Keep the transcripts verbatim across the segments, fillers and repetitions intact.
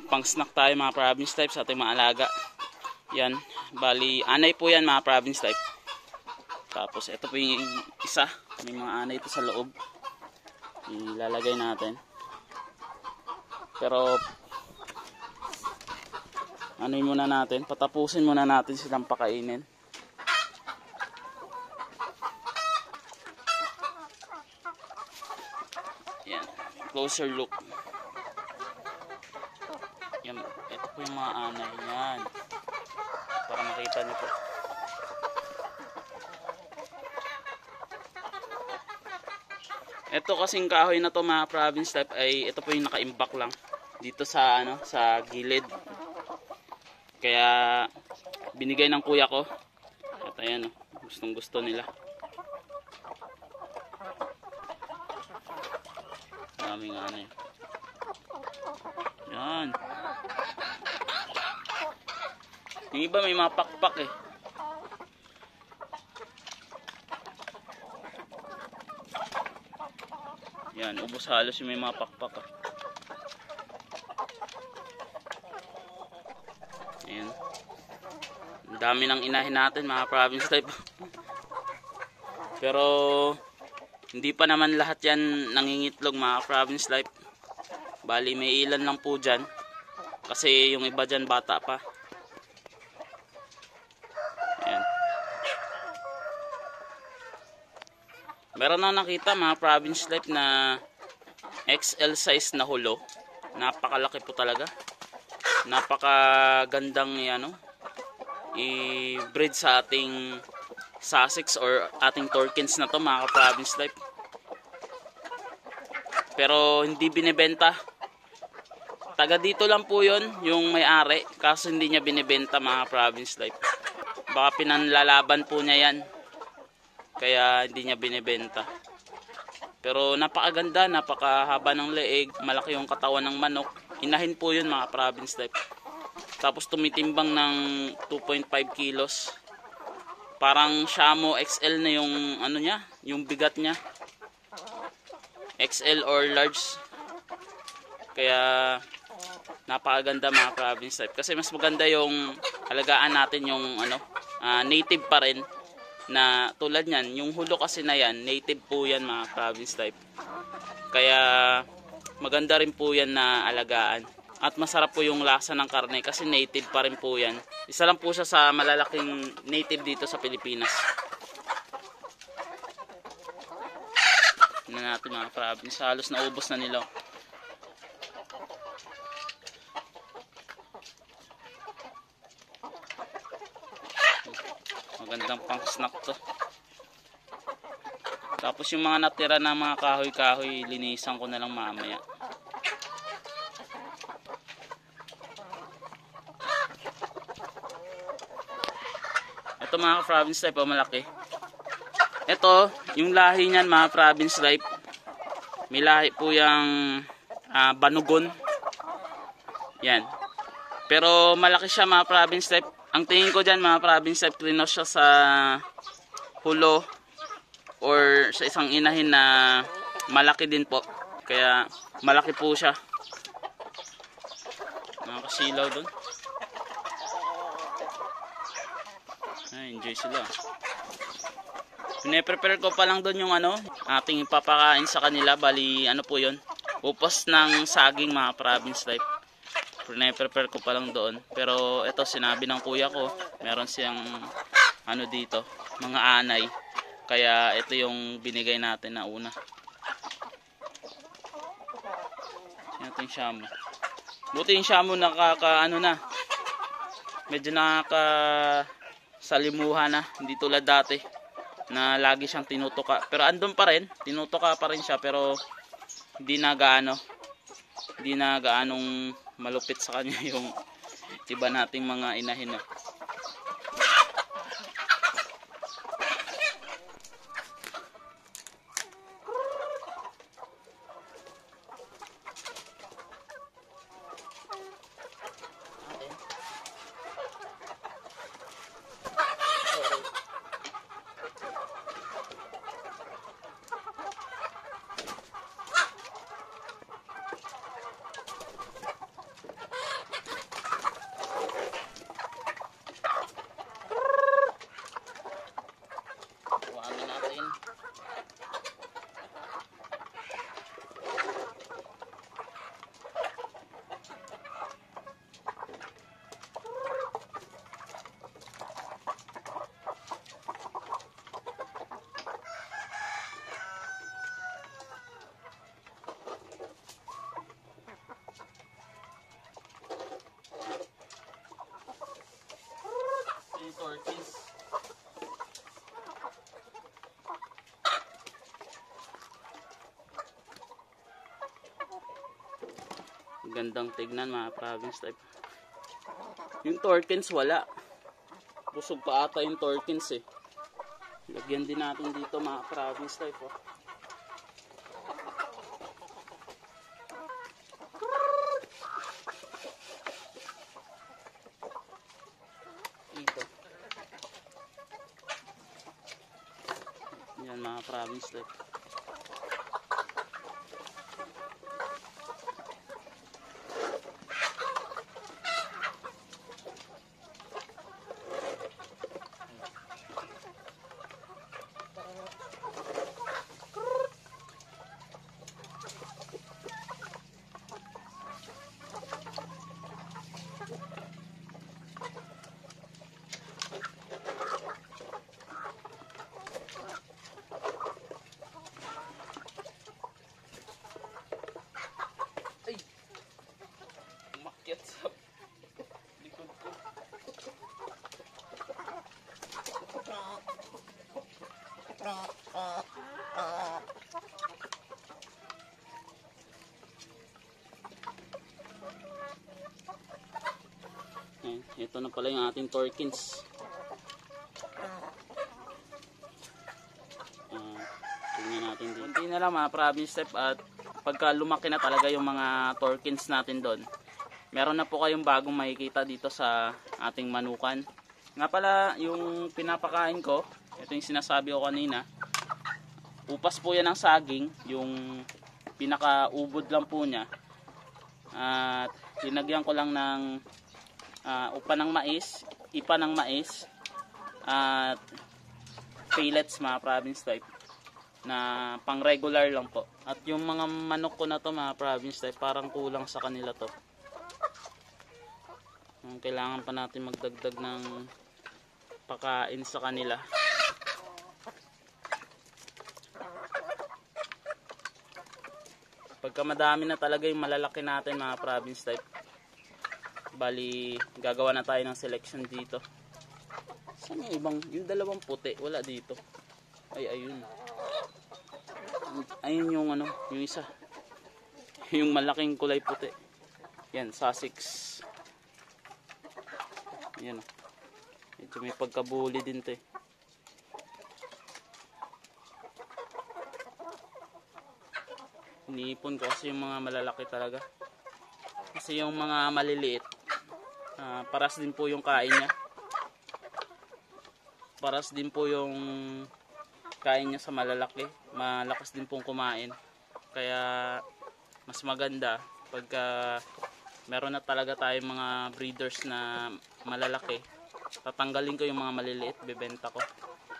pang snack tayo mga province type sa ating mga alaga. Yan, bali anay po yan mga province type. Tapos ito po yung isa, may mga anay ito sa loob. Ilalagay natin. Pero ano muna natin, patapusin muna natin silang pakainin. Yan, closer look. Yan, ito po yung mga anay yan. Para makita niyo po. Ito kasing kahoy na to mga province type ay ito po yung naka-imbak lang dito sa ano sa gilid. Kaya binigay ng kuya ko. At ayan, gustong gusto nila. Daming ano yun. Yan. Yung iba may mga pakpak eh. Yan, ubos halos yung may mga pakpak ah. Ayan. Ang dami ng inahin natin mga province type. Pero hindi pa naman lahat yan nangingitlog mga province life. Bali may ilan lang po dyan. Kasi yung iba dyan bata pa. Ayan. Meron na nakita mga province life na X L size na hulo. Napakalaki po talaga. Napakagandang ano, i-breed sa ating Sussex or ating Torkins na to mga province life. Pero hindi binibenta. Taga dito lang po yon yung may-ari, kaso hindi niya binibenta mga province life. Baka pinanlalaban po niya yan, kaya hindi niya binibenta. Pero napakaganda, napakahaba ng leeg, malaki yung katawan ng manok. Inahin po yun mga province life. Tapos tumitimbang ng two point five kilos. Parang Shamo X L na yung ano niya, yung bigat niya. X L or large. Kaya napakaganda mga province life. Kasi mas maganda yung alagaan natin yung ano, uh, native pa rin. Na tulad niyan, yung hulo kasi na yan, native po yan mga province life. Kaya maganda rin po yan na alagaan. At masarap po yung lasa ng karne kasi native pa rin po yan. Isa lang po siya sa malalaking native dito sa Pilipinas. Tingnan natin mga province, halos naubos na nila. Magandang pang snack to. Tapos yung mga natira na mga kahoy-kahoy, linisan ko na lang mamaya. Ito mga province life, oh, malaki. Ito, yung lahi niyan mga province life. May lahi po yung uh, banugon. Yan. Pero malaki siya mga province life. Ang tingin ko dyan mga province life, klinos siya sa hulo or sa isang inahin na malaki din po. Kaya malaki po siya. Mga kasilaw doon. Ay, enjoy sila. Pine-prepare ko pa lang doon yung ano, ating ipapakain sa kanila. Bali, ano po yun? Upos ng saging mga province life. Pine-prepare ko pa lang doon. Pero ito, sinabi ng kuya ko, meron siyang ano dito, mga anay. Kaya ito yung binigay natin na una. Ito yung Shamo. Buti yung Shamo nakaka ano na. Medyo nakaka salimuha na, hindi tulad dati na lagi siyang tinutuka. Pero andun pa rin, tinutuka pa rin siya, pero hindi na gaano hindi na gaanong malupit sa kanya yung iba nating mga inahin na. Gandang tignan mga province type. Yung Torkins wala. Busog pa ata yung Torkins eh. Lagyan din natin dito mga province type oh. Dito. Yan mga province type. Umakyat sa likod ko. Ayan, ito na pala yung ating Torkins. Uh, tingnan natin din. Hindi na lang mga province step at pagka lumaki na talaga yung mga Torkins natin doon, meron na po kayong bagong makikita dito sa ating manukan. Nga pala, yung pinapakain ko, ito yung sinasabi ko kanina, upas po yan ng saging, yung pinaka-ubod lang po niya. At linagyan ko lang ng uh, upa ng mais, ipa ng mais, at pellets mga province type, na pang regular lang po. At yung mga manok ko na to mga province type, parang kulang sa kanila to. Kailangan pa natin magdagdag ng pakain sa kanila. Pagka madami na talaga yung malalaki natin mga province type, bali gagawa na tayo ng selection dito. Saan yung ibang, yung dalawang puti, wala dito. Ay, ayun. Ayun yung ano, yung isa. Yung malaking kulay puti. Yan, Sussex. Yan. Medyo may pagkabuli din to eh. Iniipon ko kasi yung mga malalaki talaga. Kasi yung mga maliliit, uh, paras din po yung kain niya. Paras din po yung kain niya sa malalaki. Malakas din pong kumain. Kaya mas maganda pagka meron na talaga tayong mga breeders na malalaki, tatanggalin ko yung mga maliliit, bebenta ko.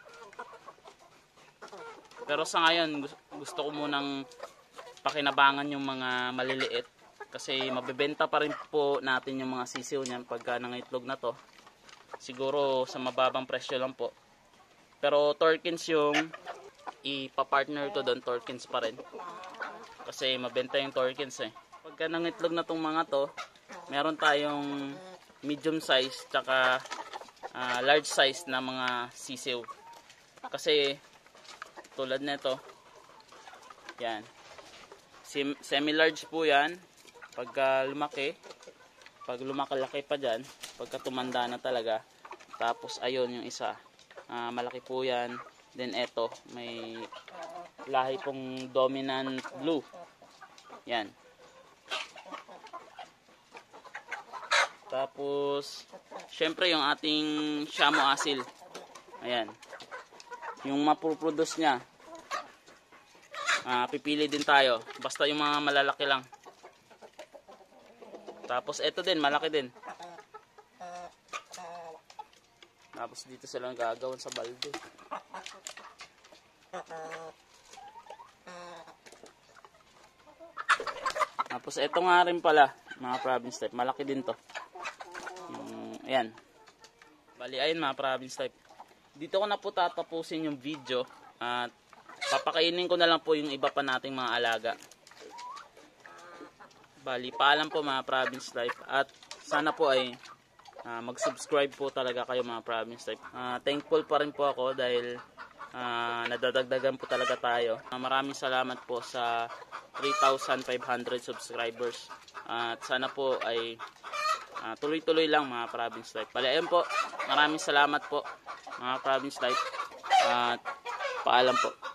Pero sa ngayon gusto ko munang pakinabangan yung mga maliliit kasi mabebenta pa rin po natin yung mga sisiw niyan pagka nangitlog na to. Siguro sa mababang presyo lang po. Pero Torkins yung ipapartner ko doon, Torkins pa rin. Kasi mabenta yung Torkins eh. Pagka nangitlog na tong mga to, meron tayong medium size tsaka uh, large size na mga sisiw. Kasi tulad nito, yan. Semi-large po yan. Pagka lumaki, pag lumakalaki pa dyan, pagka tumanda na talaga. Tapos ayun yung isa. Uh, malaki po yan. Then eto, may lahi pong dominant blue. Yan. Tapos, syempre yung ating Shamo Asil. Ayan. Yung mapuproduce niya, uh, pipili din tayo. Basta yung mga malalaki lang. Tapos, eto din, malaki din. Tapos, dito silang gagawin sa balde. Tapos, eto nga rin pala, mga province type. Malaki din to. Yung, ayan. Bali, ayun mga province type. Dito ko na po tatapusin yung video. At papakainin ko na lang po yung iba pa nating mga alaga. Bali, paalam po mga province type. At sana po ay uh, mag-subscribe po talaga kayo mga province type. Uh, thankful pa rin po ako dahil uh, nadadagdagan po talaga tayo. Uh, maraming salamat po sa three thousand five hundred subscribers. At sana po ay uh, tuloy-tuloy lang mga Province Life. Bali, ayun po. Maraming salamat po mga Province Life. At paalam po.